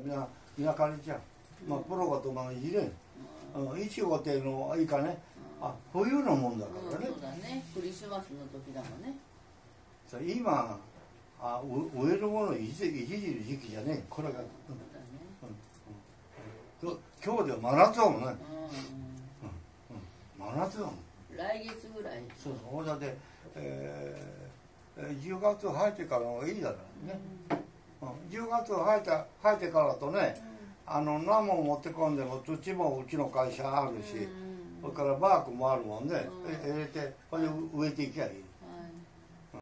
みなかれちゃう、まあプロがとまあいじれん、いちごっていうのはいいかね、冬のもんだからね、 そうだね、クリスマスの時だもんね。 今植えるものいじる時期じゃねえ、これが、今日では真夏だもんね、真夏だもん、 来月ぐらい、 そうそう、だって、10月入ってからの方がいいだろうね、10月入ってからとね、何も持ってこんでも土もうちの会社あるし、それからバークもあるもんね、入れてこれで植えていきゃいい。